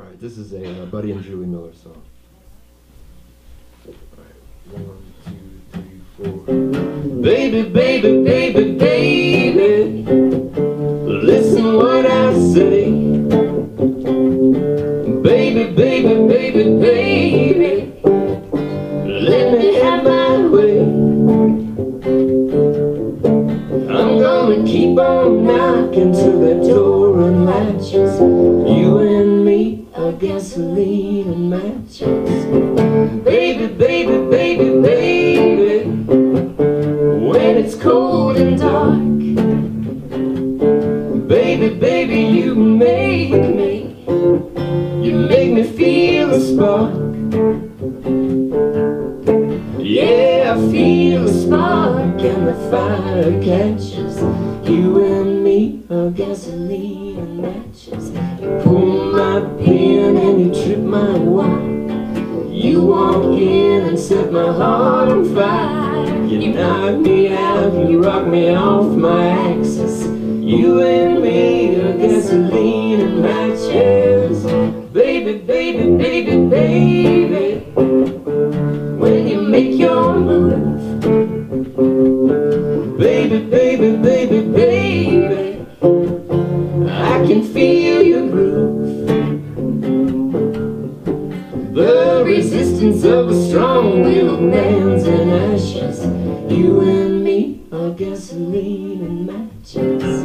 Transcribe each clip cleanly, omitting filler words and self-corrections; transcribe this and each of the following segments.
Alright, this is a Buddy and Julie Miller song. Alright, 1, 2, 3, 4. Baby, baby, baby, baby, listen what I say. Baby, baby, baby, baby, let me have my way. I'm gonna keep on knocking till the door unlatches. You and me are gasoline and matches. Baby, baby, baby, baby, when it's cold and dark. Baby, baby, you make me feel a spark. Yeah, I feel a spark and the fire catches. You and me are gasoline and matches. You pull my pin and you trip my wire. You walk in and set my heart on fire. You knock me out, you rock me off my axis. You and me are gasoline and matches. Baby, baby, baby, baby, when you make your move. Baby, baby, baby, baby, I can feel your groove. The resistance of a strong-willed man's in ashes. You and me are gasoline and matches.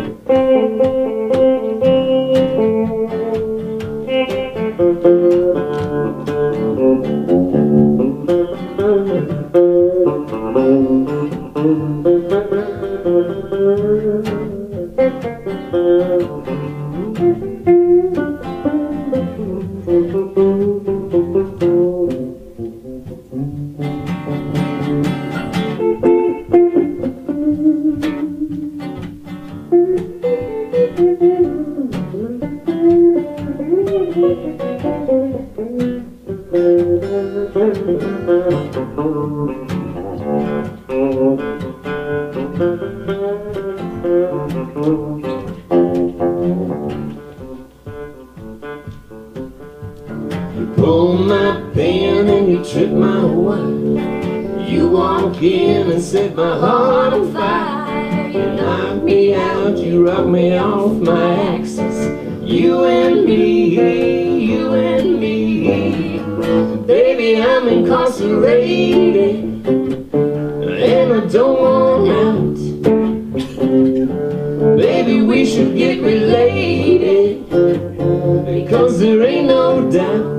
You pull my pin and you trip my wire. You walk in and set my heart on fire. You knock me out, you rock me off my axis. You and me, you and me. Baby, I'm incarcerated and I don't want out. Baby, we should get related, because there ain't no doubt.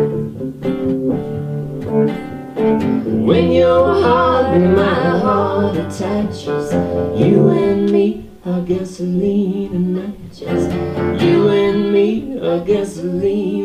When your heart and my heart attaches, you and me are gasoline and matches. You and me are gasoline